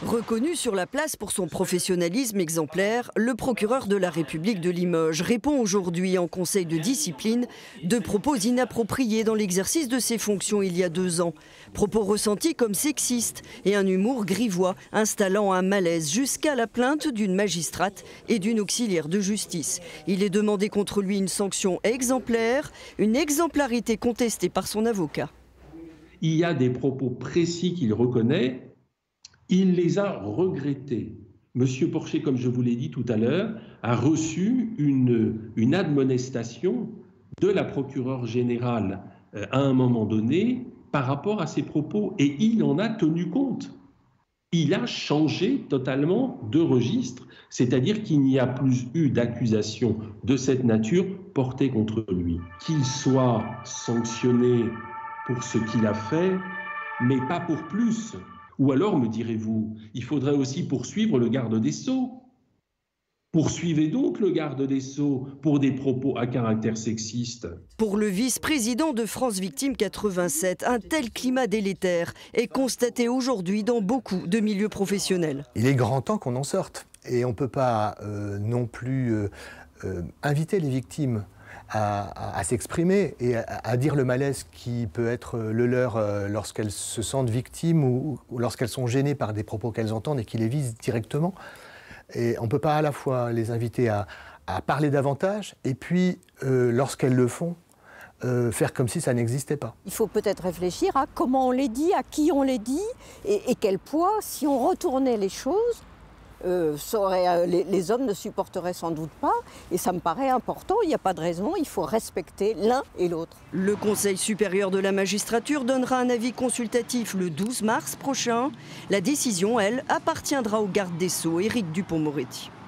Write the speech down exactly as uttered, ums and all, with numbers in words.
Reconnu sur la place pour son professionnalisme exemplaire, le procureur de la République de Limoges répond aujourd'hui en conseil de discipline de propos inappropriés dans l'exercice de ses fonctions il y a deux ans. Propos ressentis comme sexistes et un humour grivois installant un malaise jusqu'à la plainte d'une magistrate et d'une auxiliaire de justice. Il est demandé contre lui une sanction exemplaire, une exemplarité contestée par son avocat. Il y a des propos précis qu'il reconnaît. Il les a regrettés. Monsieur Porcher, comme je vous l'ai dit tout à l'heure, a reçu une, une admonestation de la procureure générale euh, à un moment donné par rapport à ses propos et il en a tenu compte. Il a changé totalement de registre, c'est-à-dire qu'il n'y a plus eu d'accusation de cette nature portée contre lui. Qu'il soit sanctionné pour ce qu'il a fait, mais pas pour plus. Ou alors, me direz-vous, il faudrait aussi poursuivre le garde des Sceaux. Poursuivez donc le garde des Sceaux pour des propos à caractère sexiste. Pour le vice-président de France Victime quatre-vingt-sept, un tel climat délétère est constaté aujourd'hui dans beaucoup de milieux professionnels. Il est grand temps qu'on en sorte. Et on ne peut pas euh, non plus euh, euh, inviter les victimes à, à, à s'exprimer et à, à dire le malaise qui peut être le leur euh, lorsqu'elles se sentent victimes ou, ou lorsqu'elles sont gênées par des propos qu'elles entendent et qui les visent directement. Et on ne peut pas à la fois les inviter à, à parler davantage et puis, euh, lorsqu'elles le font, euh, faire comme si ça n'existait pas. Il faut peut-être réfléchir à comment on les dit, à qui on les dit et, et quel poids, si on retournait les choses, Euh, ça aurait, euh, les, les hommes ne supporteraient sans doute pas, et ça me paraît important, il n'y a pas de raison, il faut respecter l'un et l'autre. Le Conseil supérieur de la magistrature donnera un avis consultatif le douze mars prochain. La décision, elle, appartiendra au garde des Sceaux, Éric Dupond-Moretti.